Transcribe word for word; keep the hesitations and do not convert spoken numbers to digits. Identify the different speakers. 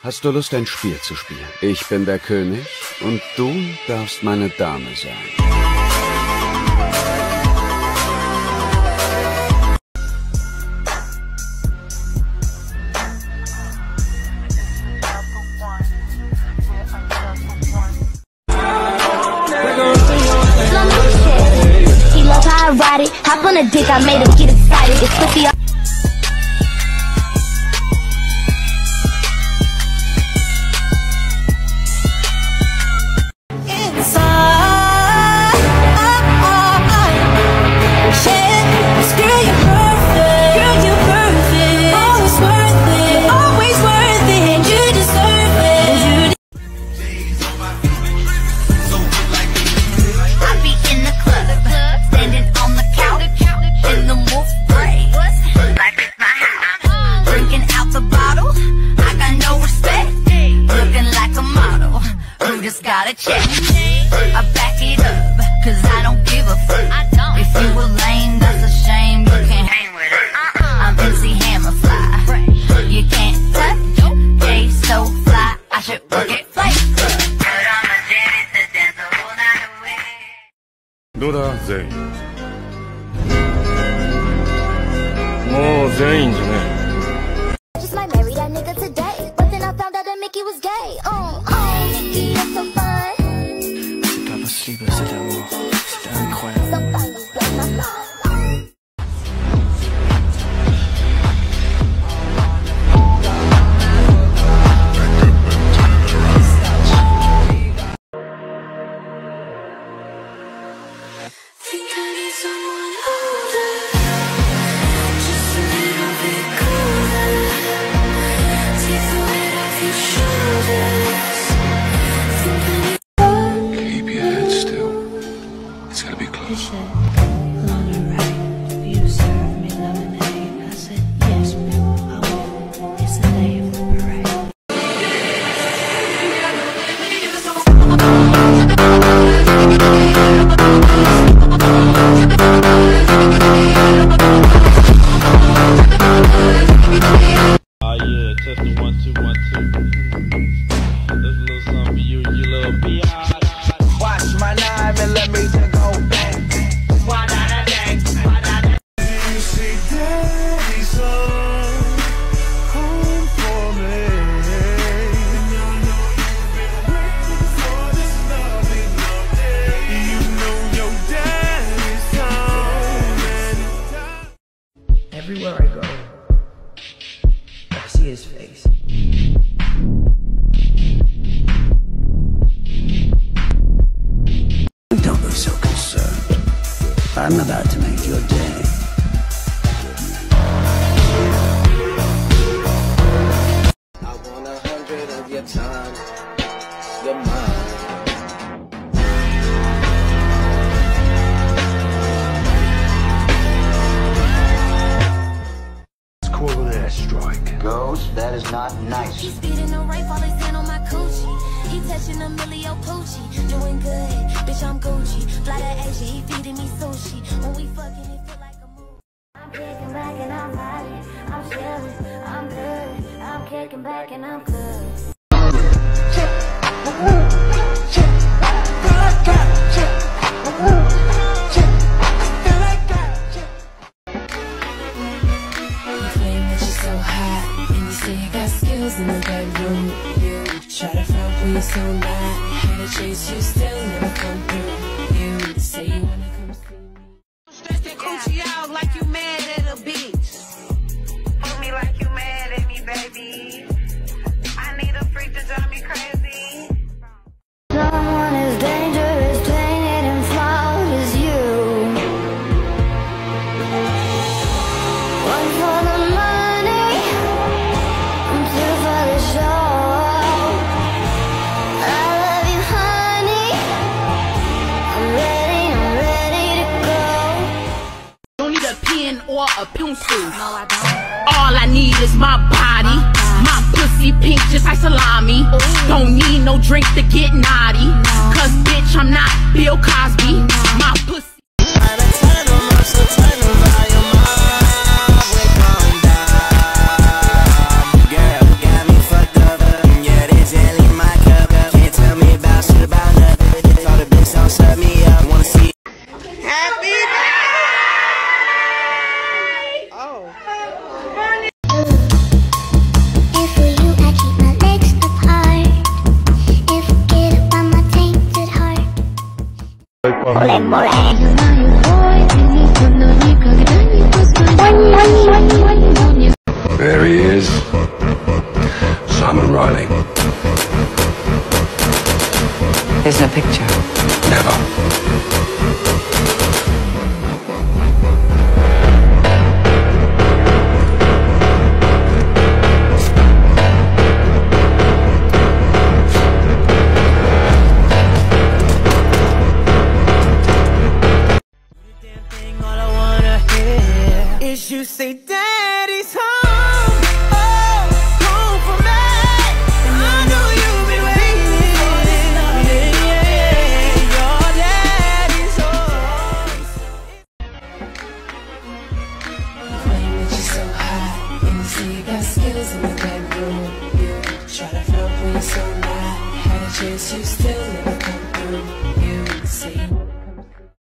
Speaker 1: Hast du Lust, ein Spiel zu spielen? Ich bin der König und du darfst meine Dame sein.
Speaker 2: He loves how I ride it. Hop on a dick, I made him get excited. It's fifty.
Speaker 3: Gotta check, I back it up, cause I don't give a fuck. If you were lame, that's a shame, you can't hang with it. I'm M C Hammer fly, you can't touch, Jay so fly, I should work it flight club. But I'm a daddy to dance the whole night away.
Speaker 4: どうだ全員もう全員じゃね
Speaker 2: Just might marry that nigga today, but then I found out that Mickey was gay. Oh, oh, Mickey, that's so fun.
Speaker 5: C'est pas possible, cet amour. C'était incroyable.
Speaker 2: So fun, you blow my mind.
Speaker 6: Think I need someone older, just a little bit colder. Take the weight off your shoulders. Think I need.
Speaker 5: Keep your head still. It's gonna be close.
Speaker 6: Along the right, you serve me lemonade. I said yes, ma'am, I will. It's the day of the parade.
Speaker 7: Oh yeah, testing one two one two. There's a little something for you, you little biatch.
Speaker 8: Watch my knife and let me go bang. Why not a bang? Why not a you say daddy's home, home for me. And I know you've been waiting for this lovely love day. You know your daddy's home and it's time.
Speaker 9: Everywhere I go, I see his face.
Speaker 10: Don't be so concerned. I'm about to make your day.
Speaker 8: I want a hundred of your time, your mind.
Speaker 5: Call it a strike.
Speaker 10: Ghost, that is not nice.
Speaker 2: He's speeding the right while he's hand on my coochie. He touching a millio poochie. Doing good, bitch, I'm Gucci. Fly to Asia, he feeding me sushi. When we fucking, it feel like a movie. I'm kicking back and I'm riding. I'm chilling, I'm good. I'm kicking back and I'm good.
Speaker 6: You claim that you're so hot, and you say you got skills in the bedroom. You try to front when you're so not. Had to chase you, still never come through. You say you wanna come see me.
Speaker 8: Stressing coochie out like you mad at a bitch. Put me like you mad at me, baby. I need a freak to drive me crazy.
Speaker 2: Someone as dangerous, tainted and flawed as you. One for the money, two for the show. I love you, honey. I'm ready, I'm ready to go.
Speaker 3: Don't need a pen or a pencil. No, I don't. All I need is my body. My pussy pink just like salami. Ooh. Don't need no drink to get naughty. No. Cause bitch, I'm not Bill Cosby. No. My pussy.
Speaker 8: Girl, got me fucked up.
Speaker 10: Riley.
Speaker 11: There's no picture.
Speaker 10: Never.
Speaker 8: Is you say daddy's home, oh, home for me. And I know you've been waiting for this love, yeah, yeah. Your daddy's home.
Speaker 6: You claim that you're so hot, and you say you got skills in the bedroom. You try to front when you're so not. Had a chance, you still